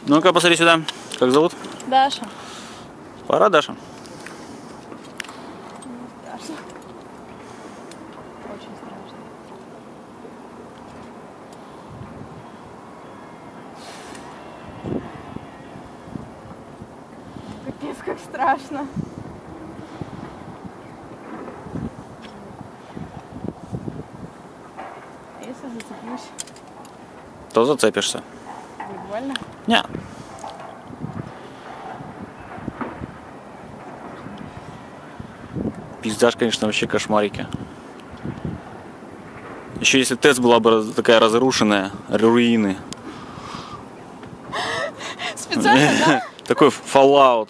Ну-ка, посмотри сюда. Как зовут? Даша. Пора, Даша. Страшно. Очень страшно. Капец, как страшно. А если зацеплюсь? То зацепишься. Будет больно? Не. Пиздаж, конечно, вообще кошмарики. Еще если ТЭЦ была бы такая разрушенная, руины. Специально, да? Такой Fallout.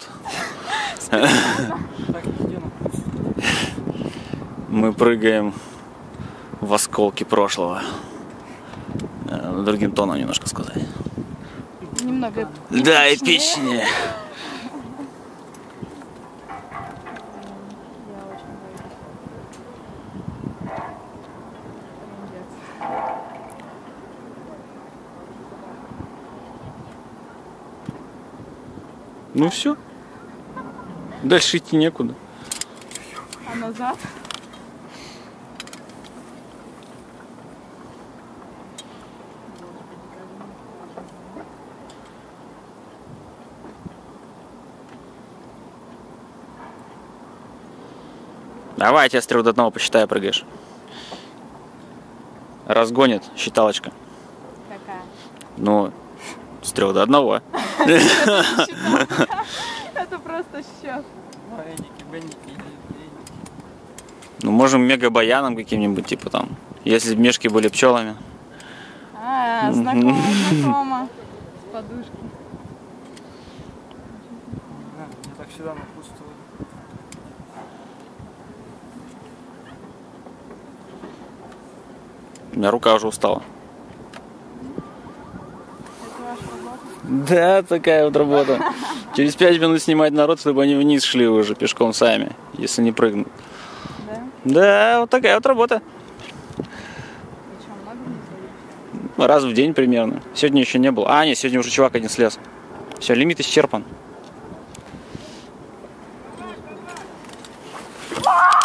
Мы прыгаем в осколки прошлого. Другим тоном немножко сказать. Немного Да, эпичнее. Я очень боюсь. Ну все. Дальше идти некуда. А назад? Давай, я тебя с 3 до 1 посчитаю, прыгаешь. Разгонит считалочка. Какая? Ну, с 3 до 1. Это просто счет. Ну, можем мега-баяном каким-нибудь, типа там. Если бы мешки были пчелами. А, знакомо, знакомо. С подушки. Я так всегда напутствую. У меня рука уже устала. Это ваша работа? Да, такая вот работа. Через 5 минут снимать народ, чтобы они вниз шли уже пешком сами, если не прыгнут. Да? Да, вот такая вот работа. И что, много не Раз в день примерно. Сегодня еще не было. А, нет, сегодня уже чувак один слез. Все, лимит исчерпан.